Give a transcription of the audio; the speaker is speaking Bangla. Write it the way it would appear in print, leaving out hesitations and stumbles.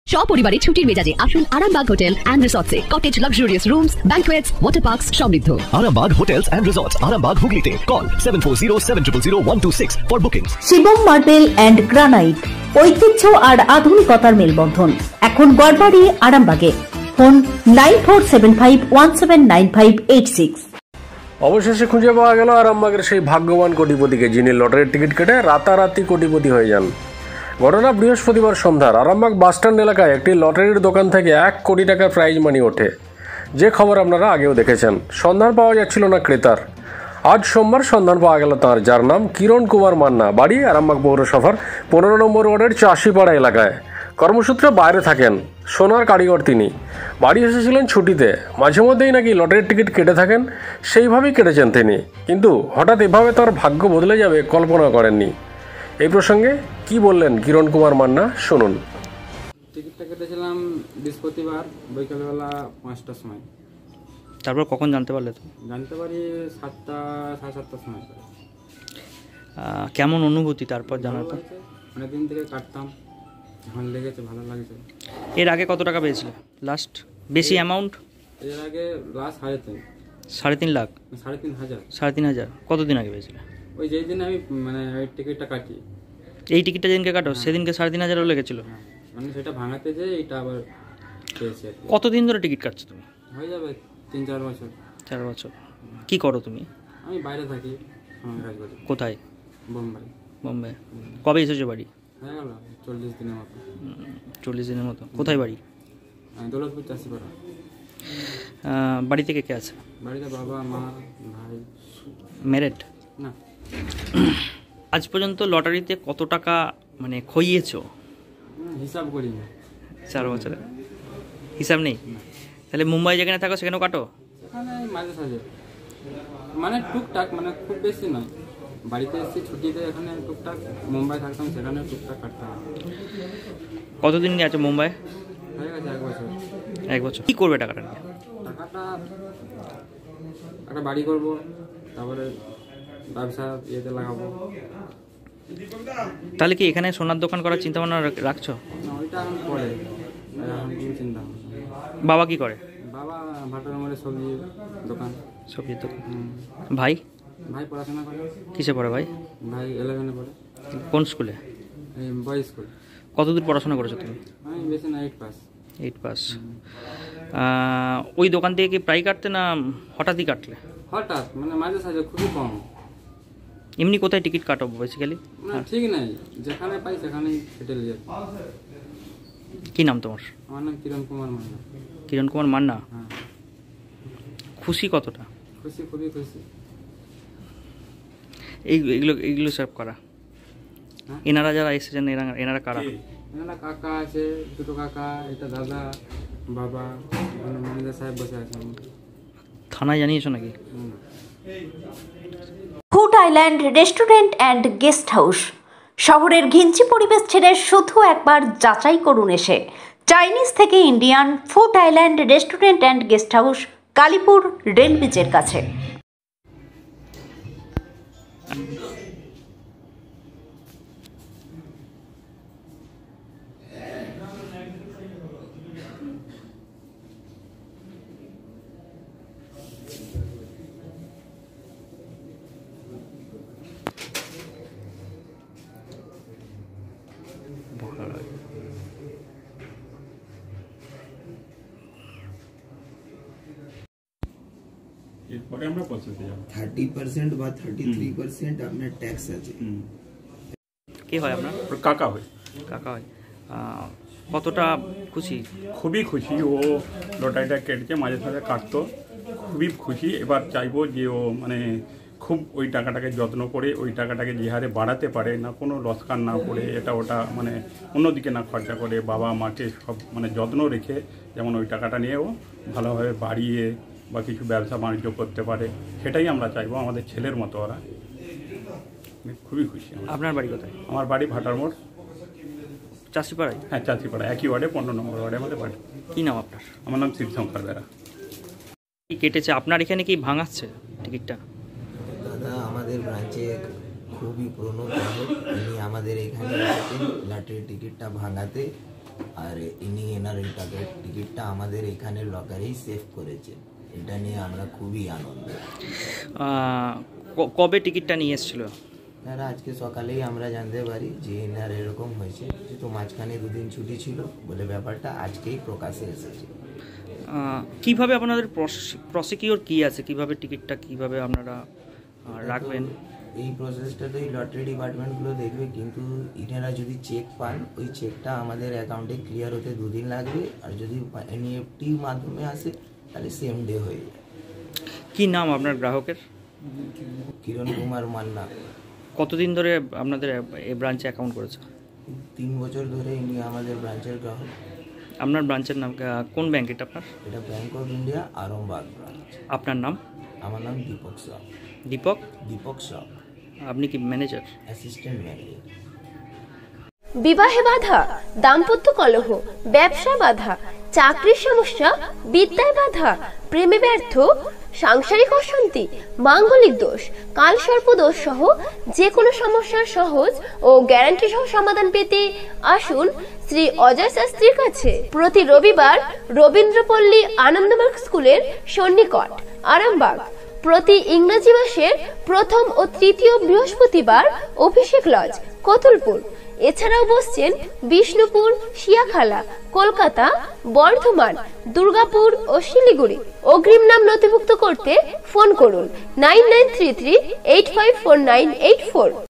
সপরিবারে ছুটির মেজাজে আসুন আরামবাগ হোটেল অ্যান্ড রিসর্টসে। Cottage, luxurious rooms, banquets, water parks সমৃদ্ধ। Arambag Hotels and Resorts, Arambag, Hooghly. Call 7407000126 for bookings. Shivam marble and granite, ঐতিহ্য আর আধুনিকতার মেলবন্ধন। এখন গড়বাড়ি আরামবাগে। ফোন 9475179586। অবশেষে খুঁজে পাওয়া গেল আরামবাগের সেই ভাগ্যবান কোটিপতিকে, যিনি লটারির টিকিট কেটে রাতারাতি কোটিপতি হয়ে যান। ঘটনা বৃহস্পতিবার সন্ধ্যার আরামবাগ বাসস্ট্যান্ড এলাকায় একটি লটারির দোকান থেকে 1 কোটি টাকার প্রাইজ মানি ওঠে, যে খবর আপনারা আগেও দেখেছেন। সন্ধান পাওয়া যাচ্ছিল না ক্রেতার। আজ সোমবার সন্ধান পাওয়া গেল তাঁর, যার নাম কিরণ কুমার মান্না, বাড়ি আরামবাগ পৌরসভার 15 নম্বর ওয়ার্ডের চাষিপাড়া এলাকায়। কর্মসূত্রে বাইরে থাকেন, সোনার কারিগর তিনি। বাড়ি এসেছিলেন ছুটিতে, মাঝে মধ্যেই নাকি লটারির টিকিট কেটে থাকেন, সেইভাবেই কেটেছেন তিনি। কিন্তু হঠাৎ এভাবে তাঁর ভাগ্য বদলে যাবে কল্পনা করেননি। এই প্রসঙ্গে কি বললেন কিরণ কুমার মান্না, শুনুন। টিকিটটা কেটেছিলাম বৃহস্পতিবার বিকালবেলা 5টার সময়। তারপর কখন জানতে পারলে? তো জানতে পারি 7টা সাড়ে 7টার সময়। কেমন অনুভূতি তারপর জানার পর? অনেকদিন থেকে কাটতাম, এখন লেগেছে, ভালো লাগছে। এর আগে কত টাকা পেয়েছিলে লাস্ট? বেশি অ্যামাউন্ট? এর আগে লাস্ট 3.5 লাখ? 3,500। 3,500 কতদিন আগে পেয়েছিলে? ওই যেই দিন আমি ওই টিকিটটা কাটি। এই টিকিটটা যেদিনকে কাটো সেদিনকে 3,500 লেগেছিল? মানে সেটা ভাঙাতে যে এটা আবার পেয়েছি। কতদিন ধরে টিকিট কাটছো তুমি? হয়ে যাবে 3-4 বছর। 4 বছর। কি করো তুমি? আমি বাইরে থাকি, সময় কাজ করি। কোথায়? বোম্বাই। বোম্বে। কবে এসেছো বাড়ি? হয়ে গেল 40 দিনের মতো। 40 দিনের মতো। কোথায় বাড়ি? দৌলতপুর চাষিপাড়া। বাড়ি থেকে কে আছে? বাড়িতে বাবা, মা, ভাই। ম্যারেড? না। আজ পর্যন্ত লটারিতে কত টাকা খইয়েছো? হিসাব করি না। 4 বছরে হিসাব নেই? তাহলে মুম্বাই যেখানে থাকো সেখানেও কাটো? সেখানে মাঝে সাঝে, টুকটাক, খুব বেশি নয়। বাড়িতে এসেছি ছুটিতে, এখানে টুকটাক। মুম্বাই থাকতাম, সেখানে টুকটাক কাটতাম। কতদিন নিয়ে আছো মুম্বাই? হয়ে গেছে 1 বছর। 1 বছর। কি করবে টাকাটা নিয়ে? টাকাটা একটা বাড়ি করব, তারপরে ব্যবসা ইয়েতে লাগাবো। তাহলে কি এখানে সোনার দোকান করার চিন্তা ভাবনা রাখছো? ওইটা এখন পরে, এখন কোনো চিন্তা ভাবনা। বাবা কি করে? বাবা ভাটার মোড়ে সবজির দোকান। সবজির দোকান। ভাই? ভাই পড়াশোনা করে। কিসে পড়ে ভাই? ভাই 11-এ পড়ে। কোন স্কুলে? এই বয়েজ স্কুল। কতদূর পড়াশোনা করেছো তুমি? আমি বেশি না, 8 পাস। 8 পাস। ওই দোকান থেকে কি প্রায় কাটতে না হঠাৎই কাটলে? হঠাৎ, মাঝে সাঝে, খুবই কম। এমনি কোথায় টিকিট কাটো বেসিক্যালি? ঠিক নাই, যেখানে পাই সেখানেই কেটে নিয়ে যাই। কি নাম তোমার? আমার নাম কিরণ কুমার মান্না। কিরণ কুমার মান্না। হ্যাঁ। খুশি কতটা? খুশি, খুবই খুশি। এইগুলো সব করা, এনারা যারা এসেছেন এনারা কারা? এনারা কাকা আছে, দুটো কাকা, এটা দাদা, বাবা, ম্যানেজার সাহেব বসে আছেন। থানায় জানিয়েছো নাকি? Food Island Restaurant and Guest House. শহরের ঘিঞ্চি পরিবেশ ছেড়ে শুধু একবার যাচাই করুন এসে। চাইনিজ থেকে Indian, Food Island Restaurant and Guest House, Kalipur rail ব্রিজের কাছে। এরপরে আমরা পৌঁছতে যাব। 30% বা 33% আপনার ট্যাক্স আছে। কে হয় আপনার? কাকা হয়। কাকা হয়। কতটা খুশি? খুবই খুশি। ও লটারিটা কেটেছে, মাঝে সাঝে কাটতো, খুবই খুশি। এবার চাইবো যে ও খুব ওই টাকাটাকে যত্ন করে ওই টাকাটাকে যে হারে বাড়াতে পারে, না কোনো লসকান না করে, এটা ওটা অন্যদিকে না খরচা করে, বাবা মাকে সব যত্ন রেখে যেমন ওই টাকাটা নিয়ে ও ভালোভাবে বাড়িয়ে বা কিছু ব্যবসা বাণিজ্য করতে পারে, সেটাই আমরা চাইবো। আমাদের ছেলের মতো ওরা। খুবই খুশি। আপনার বাড়ি কোথায়? আমার বাড়ি ভাটার মোড়, চাষিপাড়ায়? হ্যাঁ, চাষিপাড়া, একই ওয়ার্ডে, 15 নম্বর ওয়ার্ডে আমাদের বাড়ি। কী নাম আপনার? আমার নাম শিবশঙ্কর বেরা। কি কেটেছে আপনার এখানে? কি ভাঙাচ্ছে টিকিটটা? দাদা আমাদের ব্রাঞ্চে খুবই পুরনো গ্রাহক, উনি আমাদের এখানে এসেছেন লটারির টিকিটটা ভাঙাতে। আর ইনি এনার এই টিকিটটা আমাদের এখানে লকারেই সেভ করেছে, এটা নিয়ে আমরা খুবই আনন্দ। কবে টিকিটটা নিয়ে এসেছিল? এনারা আজকে সকালেই আমরা জানতে পারি যে এনার এরকম হয়েছে, যেহেতু মাঝখানে দুদিন ছুটি ছিল বলে ব্যাপারটা আজকেই প্রকাশে এসেছে। কিভাবে আপনাদের প্রসিকিউর কি আছে, কিভাবে টিকিটটা কিভাবে আপনারা রাখবেন? এই প্রসেসটা তো এই লটারি ডিপার্টমেন্টগুলো দেখবে, কিন্তু ইনারা যদি চেক পান ওই চেকটা আমাদের অ্যাকাউন্টে ক্লিয়ার হতে 2 দিন লাগবে, আর যদি এনইএফটির মাধ্যমে আসে তাহলে সেম ডে হয়ে যায়। কি নাম আপনার গ্রাহকের? কিরণ কুমার মান্না। কতদিন ধরে আপনাদের এই ব্রাঞ্চে অ্যাকাউন্ট করেছে? 3 বছর ধরে ইনি আমাদের ব্রাঞ্চের গ্রাহক। আপনার ব্রাঞ্চের নাম কোন ব্যাংক এটা আপনার? এটা Bank of India Arambag branch. আপনার নাম? আমার নাম দীপক শাহ। দীপক শাহ। আপনি কি ম্যানেজার? Assistant manager. বিবাহে বাধা, দাম্পত্য কলহ, ব্যবসা বাধা, চাকরির সমস্যা, বিদ্যায় বাধা, প্রেমে ব্যর্থ, সাংসারিক অশান্তি, মাঙ্গলিক দোষ, কালসর্প দোষ সহ যে কোনো সমস্যার সহজ ও গ্যারান্টি সহ সমাধান পেতে আসুন শ্রী অজয় শাস্ত্রীর কাছে। প্রতি রবিবার রবীন্দ্রপল্লী আনন্দমার্গ স্কুলের সন্নিকট আরামবাগ। প্রতি ইংরেজি মাসের প্রথম ও তৃতীয় বৃহস্পতিবার অভিষেক লজ কতুলপুর। এছাড়াও বসছেন বিষ্ণুপুর, শিয়াখালা, কলকাতা, বর্ধমান, দুর্গাপুর ও শিলিগুড়ি। অগ্রিম নাম নথিভুক্ত করতে ফোন করুন 9933854984।